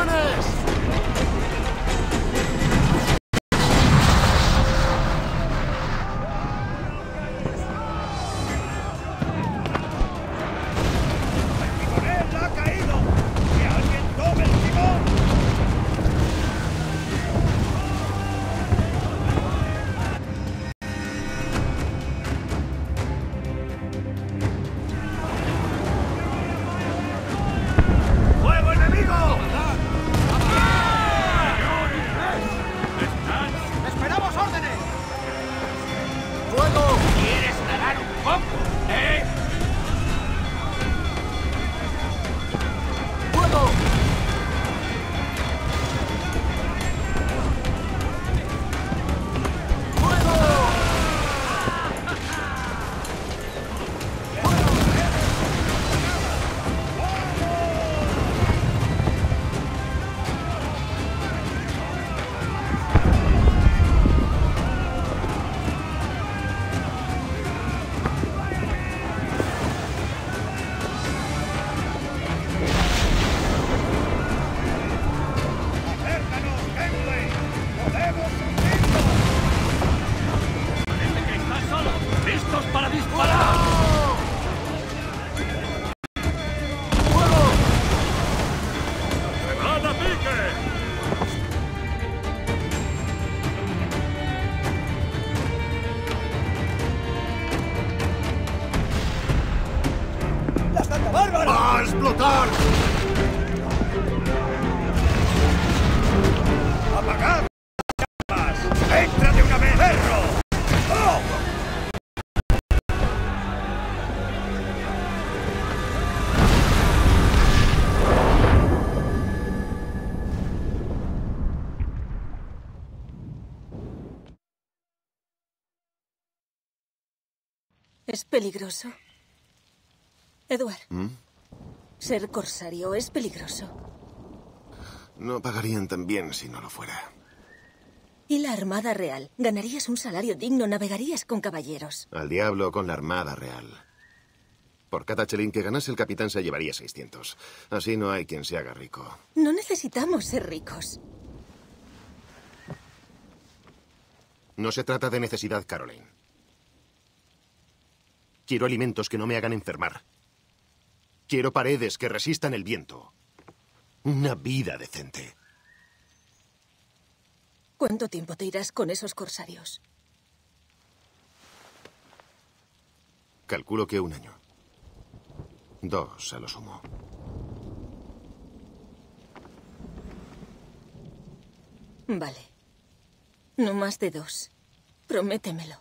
¡Municiones! ¡Va a explotar! ¡Apagad! ¡Entra de una vez, perro! ¡Oh! Es peligroso. Edward. Ser corsario es peligroso. No pagarían tan bien si no lo fuera. ¿Y la Armada Real? Ganarías un salario digno, navegarías con caballeros. Al diablo con la Armada Real. Por cada chelín que ganase el capitán se llevaría 600. Así no hay quien se haga rico. No necesitamos ser ricos. No se trata de necesidad, Caroline. Quiero alimentos que no me hagan enfermar. Quiero paredes que resistan el viento. Una vida decente. ¿Cuánto tiempo te irás con esos corsarios? Calculo que 1 año. 2 a lo sumo. Vale. No más de 2. Prométemelo.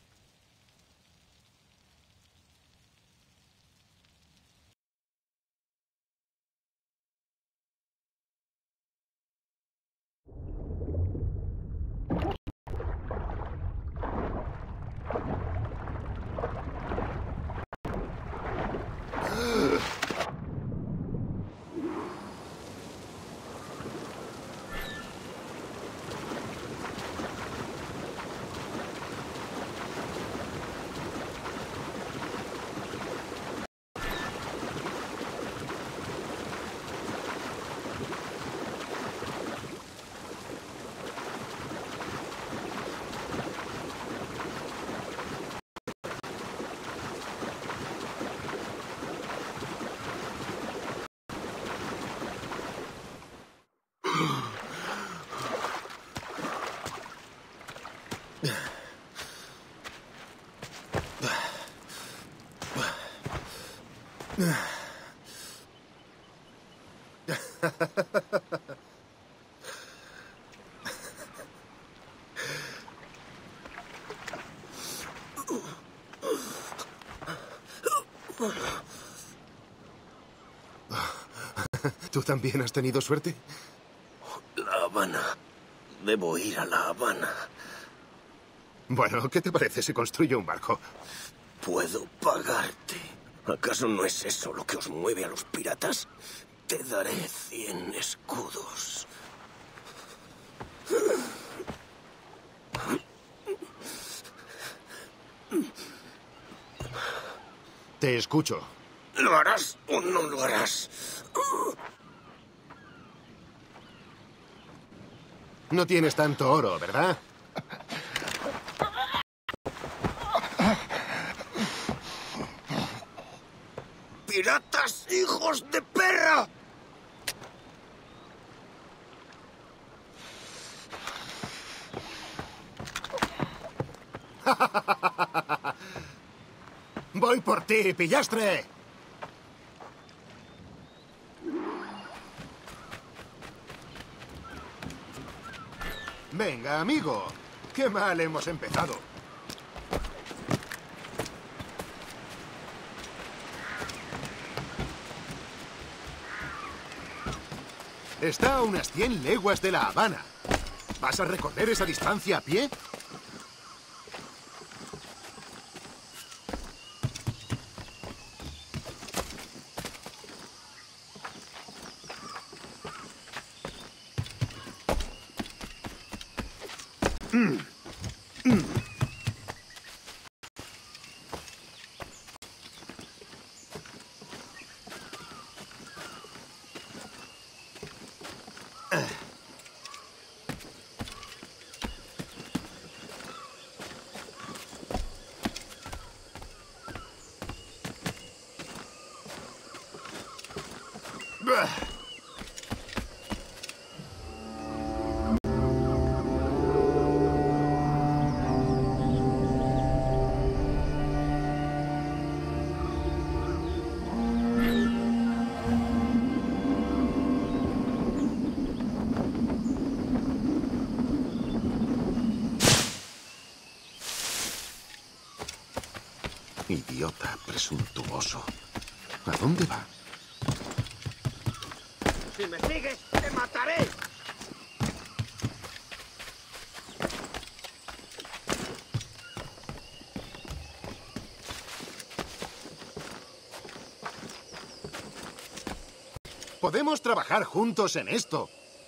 ¿Tú también has tenido suerte? La Habana. Debo ir a La Habana. Bueno, ¿qué te parece si construyo un barco? Puedo pagarte. ¿Acaso no es eso lo que os mueve a los piratas? Te daré 100 escudos. Te escucho. ¿Lo harás o no lo harás? No tienes tanto oro, ¿verdad? ¡Piratas, hijos de perra! ¡Voy por ti, pillastre! Venga, amigo. Qué mal hemos empezado. Está a unas 100 leguas de La Habana. ¿Vas a recorrer esa distancia a pie? Idiota presuntuoso. ¿A dónde va? Si me sigues, te mataré. Podemos trabajar juntos en esto.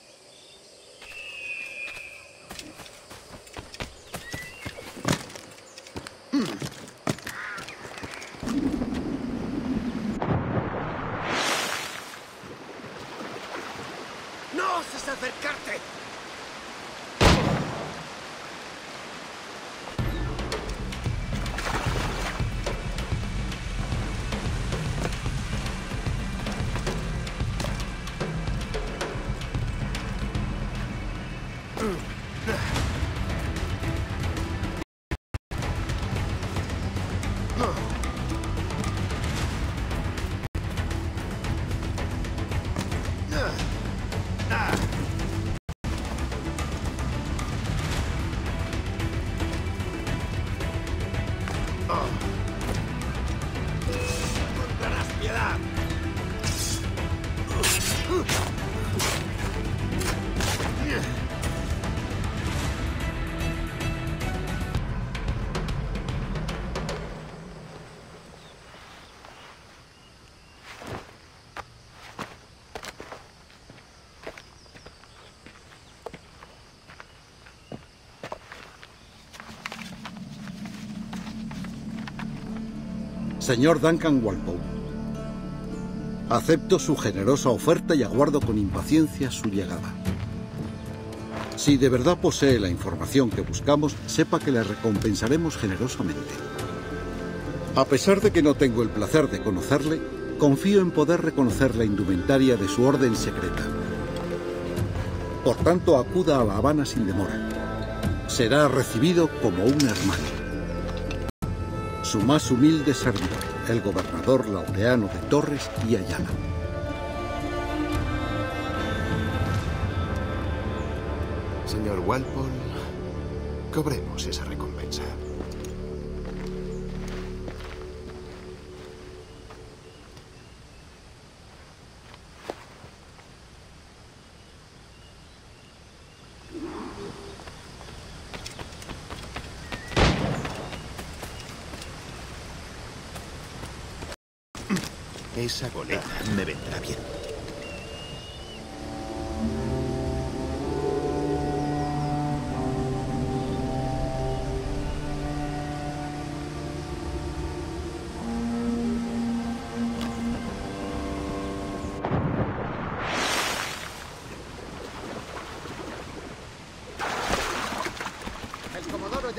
¡No oses acercarte! ¡Encontrarás piedad! Señor Duncan Walpole, acepto su generosa oferta y aguardo con impaciencia su llegada. Si de verdad posee la información que buscamos, sepa que le recompensaremos generosamente. A pesar de que no tengo el placer de conocerle, confío en poder reconocer la indumentaria de su orden secreta. Por tanto, acuda a La Habana sin demora. Será recibido como un hermano. Su más humilde servidor, el gobernador Laureano de Torres y Ayala. Señor Walpole, cobremos esa recompensa. Esa goleta me vendrá bien.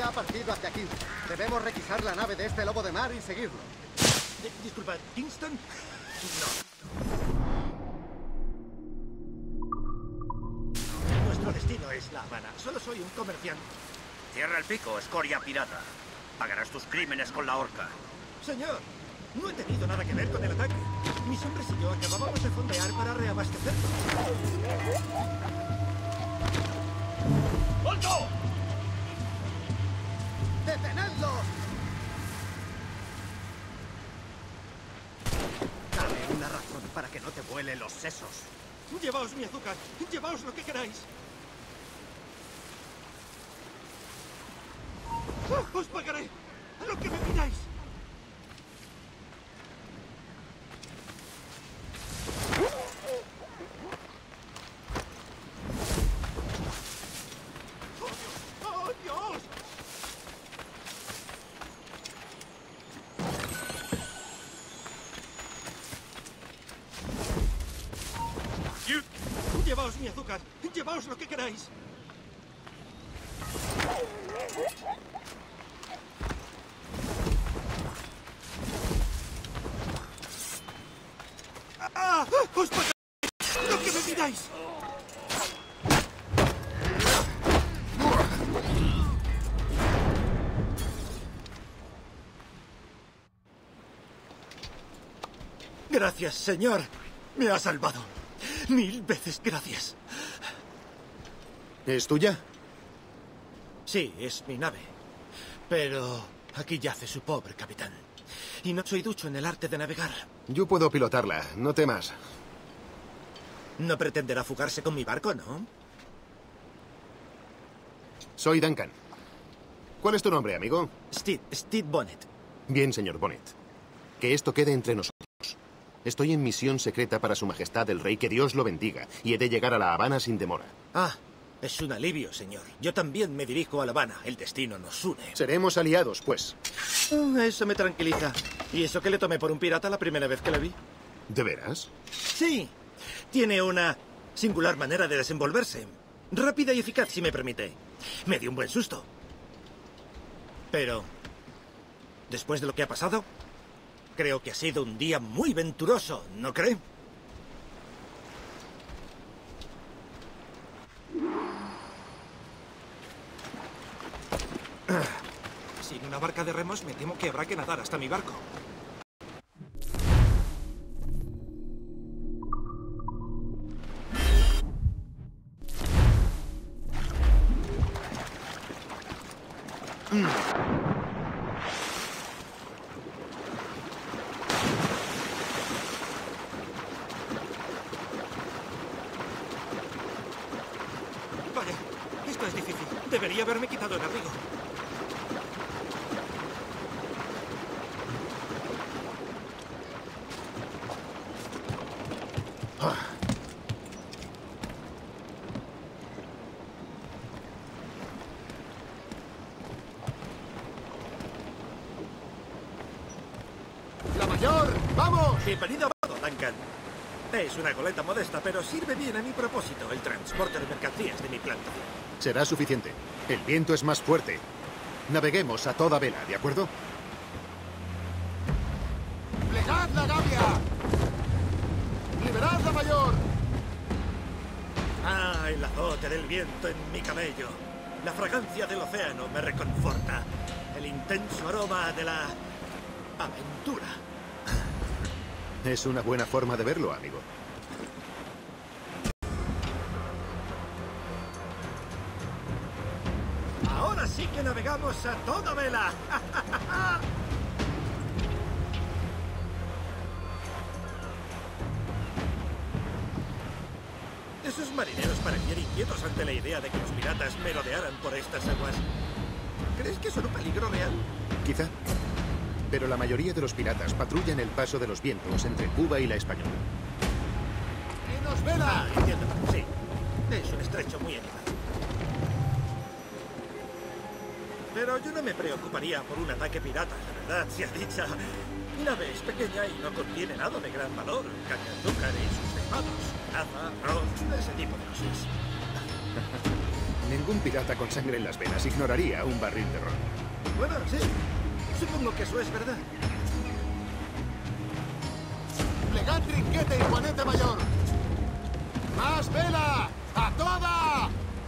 ya ha partido hacia aquí. Debemos requisar la nave de este lobo de mar y seguirlo. Disculpa, ¿Kingston? No. Nuestro destino es La Habana. Solo soy un comerciante. Cierra el pico, escoria pirata. Pagarás tus crímenes con la horca. Señor, no he tenido nada que ver con el ataque. Mis hombres y yo acabábamos de fondear para reabastecernos. ¡Alto! ¡Detenedlos! Dame una razón para que no te vuelen los sesos. Llevaos mi azúcar. Llevaos lo que queráis. ¡Os pagaré a lo que me pidáis! ¡Oh, Dios! ¡Oh, Dios! Llevaos mi azúcar. Llevaos lo que queráis. ¡Os pagaré lo que me pidáis! Gracias, señor. Me ha salvado. 1000 veces gracias. ¿Es tuya? Sí, es mi nave. Pero aquí yace su pobre capitán. Y no soy ducho en el arte de navegar. Yo puedo pilotarla, no temas. No pretenderá fugarse con mi barco, ¿no? Soy Duncan. ¿Cuál es tu nombre, amigo? Steve Bonnet. Bien, señor Bonnet. Que esto quede entre nosotros. Estoy en misión secreta para Su Majestad el Rey, que Dios lo bendiga, y he de llegar a La Habana sin demora. Ah, es un alivio, señor. Yo también me dirijo a La Habana. El destino nos une. Seremos aliados, pues. Eso me tranquiliza. ¿Y eso que le tomé por un pirata la primera vez que le vi? ¿De veras? Sí. Tiene una singular manera de desenvolverse. Rápida y eficaz, si me permite. Me dio un buen susto. Pero, después de lo que ha pasado, creo que ha sido un día muy venturoso, ¿no cree? Sin una barca de remos, me temo que habrá que nadar hasta mi barco. Vaya, esto es difícil. Debería haberme quitado el abrigo. ¡La mayor! ¡Vamos! Bienvenido a bordo, Duncan. Es una goleta modesta, pero sirve bien a mi propósito, el transporte de mercancías de mi planta. Será suficiente. El viento es más fuerte. Naveguemos a toda vela, ¿de acuerdo? ¡Plegad la gavia! ¡Liberad la mayor! Ah, el azote del viento en mi cabello. La fragancia del océano me reconforta. El intenso aroma de la aventura. Es una buena forma de verlo, amigo. Ahora sí que navegamos a toda vela. Esos marineros parecían inquietos ante la idea de que los piratas merodearan por estas aguas. ¿Crees que son un peligro real? Quizá. Pero la mayoría de los piratas patrullan el paso de los vientos entre Cuba y la Española. ¡Menos vela! Entiendo, sí. Es un estrecho muy elevado. Pero yo no me preocuparía por un ataque pirata, la verdad sea dicha. Mi nave es pequeña y no contiene nada de gran valor. Caña de azúcar y sus derivados. Caza, arroz, ese tipo de cosas. Ningún pirata con sangre en las venas ignoraría un barril de ron. Bueno, sí. Supongo que eso es verdad. Plegad trinquete y juanete mayor. ¡Más vela! ¡A toda!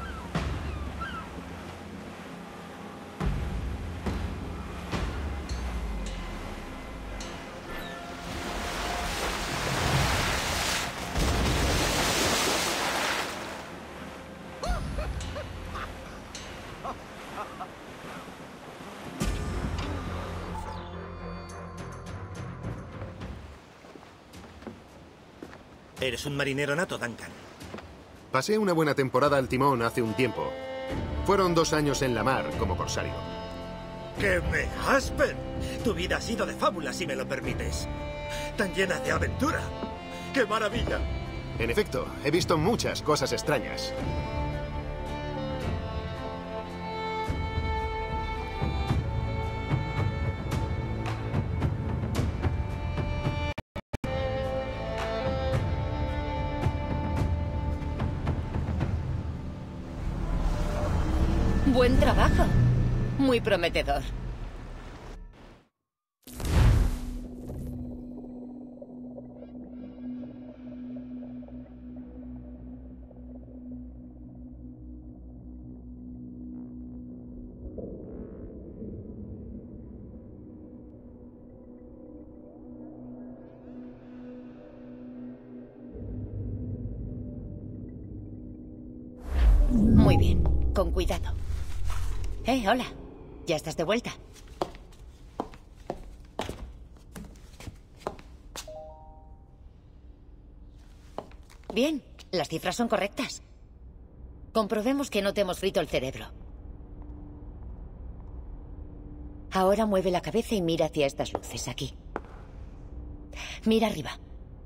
Eres un marinero nato, Duncan. Pasé una buena temporada al timón hace un tiempo. Fueron 2 años en la mar como corsario. ¡Que me jaspen! Tu vida ha sido de fábula, si me lo permites. Tan llena de aventura. ¡Qué maravilla! En efecto, he visto muchas cosas extrañas. Buen trabajo. Muy prometedor. Muy bien, con cuidado. Hola. ¿Ya estás de vuelta? Bien, las cifras son correctas. Comprobemos que no te hemos frito el cerebro. Ahora mueve la cabeza y mira hacia estas luces, aquí. Mira arriba.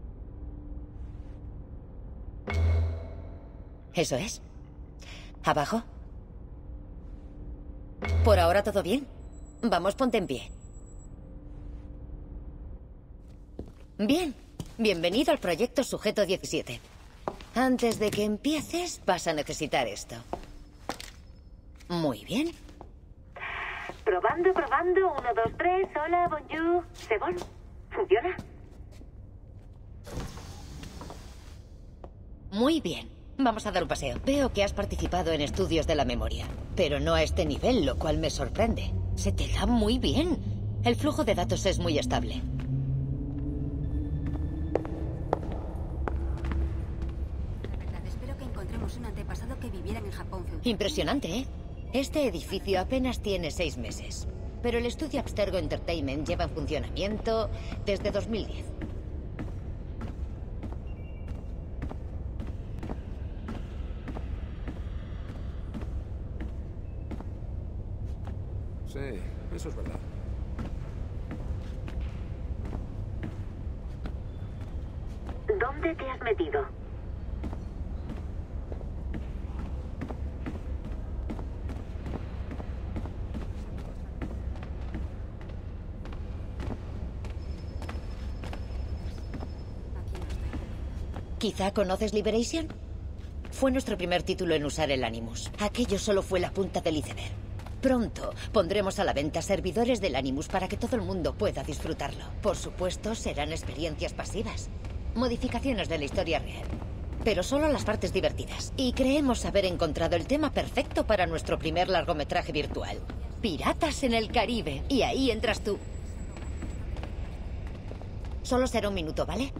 Eso es. ¿Abajo? Por ahora todo bien. Vamos, ponte en pie. Bien. Bienvenido al proyecto Sujeto 17. Antes de que empieces, vas a necesitar esto. Muy bien. Probando, probando. 1, 2, 3. Hola, bonjour. ¿C'est bon? ¿Funciona? Muy bien. Vamos a dar un paseo. Veo que has participado en estudios de la memoria, pero no a este nivel, lo cual me sorprende. Se te da muy bien. El flujo de datos es muy estable. La verdad, espero que encontremos un antepasado que viviera en el Japón feudal. Impresionante, ¿eh? Este edificio apenas tiene 6 meses, pero el estudio Abstergo Entertainment lleva en funcionamiento desde 2010. Sí, eso es verdad. ¿Dónde te has metido? ¿Quizá conoces Liberation? Fue nuestro primer título en usar el Animus. Aquello solo fue la punta del iceberg. Pronto pondremos a la venta servidores del Animus para que todo el mundo pueda disfrutarlo. Por supuesto, serán experiencias pasivas. Modificaciones de la historia real. Pero solo las partes divertidas. Y creemos haber encontrado el tema perfecto para nuestro primer largometraje virtual. Piratas en el Caribe. Y ahí entras tú. Solo será un minuto, ¿vale?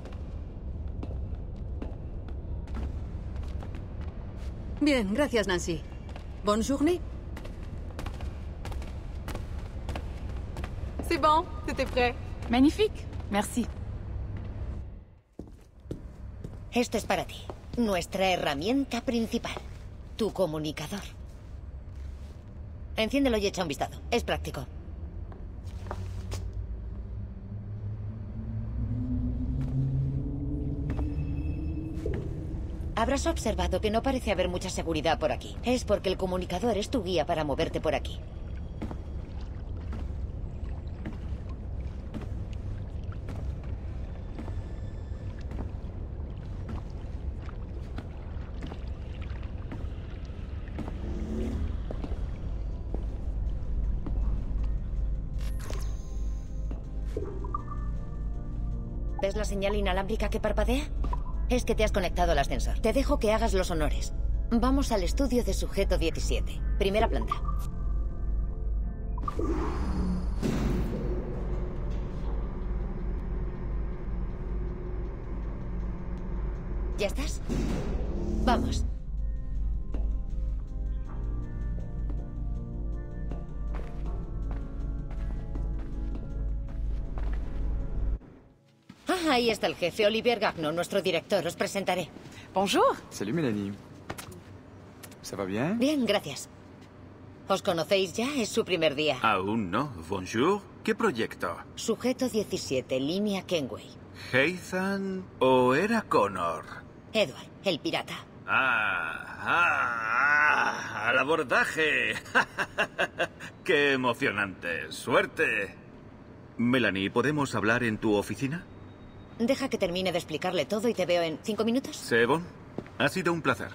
Bien, gracias, Nancy. Bonne journée. C'est bon, c'était prêt. Magnifique, merci. Esto es para ti. Nuestra herramienta principal. Tu comunicador. Enciéndelo y echa un vistazo. Es práctico. Habrás observado que no parece haber mucha seguridad por aquí. Es porque el comunicador es tu guía para moverte por aquí. ¿Ves la señal inalámbrica que parpadea? Es que te has conectado al ascensor. Te dejo que hagas los honores. Vamos al estudio de sujeto 17. Primera planta. ¿Ya estás? Vamos. Ah, ahí está el jefe, Olivier Gagnon, nuestro director. Os presentaré. Bonjour. Salut Mélanie. ¿Ça va bien? Bien, gracias. ¿Os conocéis ya? Es su primer día. Aún no. Bonjour. ¿Qué proyecto? Sujeto 17, línea Kenway. ¿Heathan o era Connor? Edward, el pirata. ¡Al abordaje! ¡Qué emocionante! ¡Suerte! Melanie, ¿podemos hablar en tu oficina? Deja que termine de explicarle todo y te veo en 5 minutos. Sebon, ha sido un placer.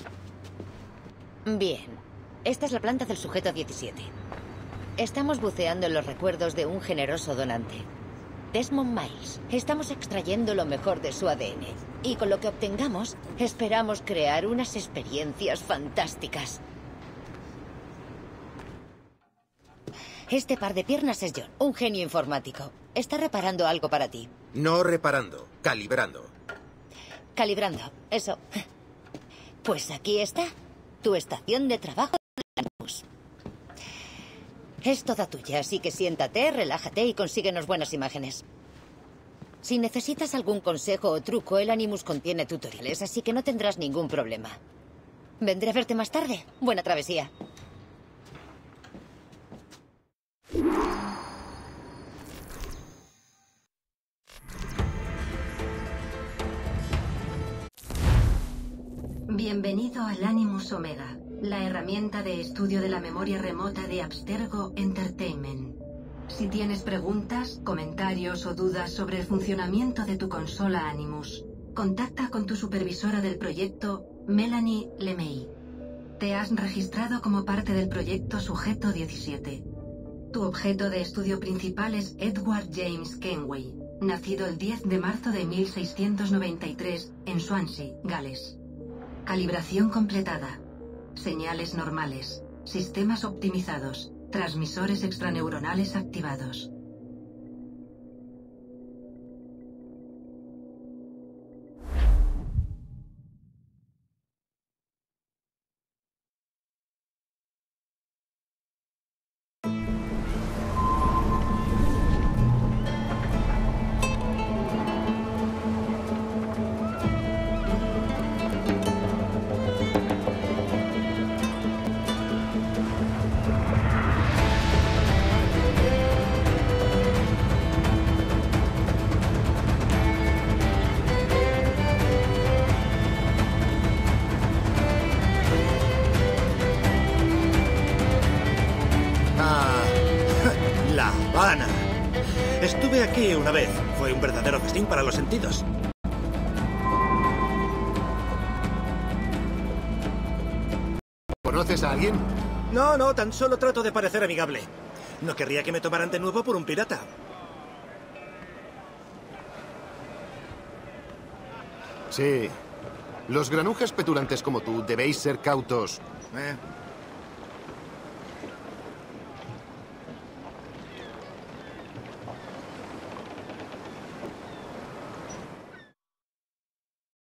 Bien. Esta es la planta del sujeto 17. Estamos buceando en los recuerdos de un generoso donante, Desmond Miles. Estamos extrayendo lo mejor de su ADN. Y con lo que obtengamos, esperamos crear unas experiencias fantásticas. Este par de piernas es John, un genio informático. Está reparando algo para ti. No reparando, calibrando. Calibrando, eso. Pues aquí está, tu estación de trabajo de Animus. Es toda tuya, así que siéntate, relájate y consíguenos buenas imágenes. Si necesitas algún consejo o truco, el Animus contiene tutoriales, así que no tendrás ningún problema. Vendré a verte más tarde. Buena travesía. Bienvenido al Animus Omega, la herramienta de estudio de la memoria remota de Abstergo Entertainment. Si tienes preguntas, comentarios o dudas sobre el funcionamiento de tu consola Animus, contacta con tu supervisora del proyecto, Melanie LeMay. Te has registrado como parte del proyecto Sujeto 17. Tu objeto de estudio principal es Edward James Kenway, nacido el 10 de marzo de 1693 en Swansea, Gales. Calibración completada. Señales normales. Sistemas optimizados. Transmisores extraneuronales activados. La Habana. Estuve aquí una vez. Fue un verdadero festín para los sentidos. ¿Conoces a alguien? No, tan solo trato de parecer amigable. No querría que me tomaran de nuevo por un pirata. Sí. Los granujas petulantes como tú debéis ser cautos.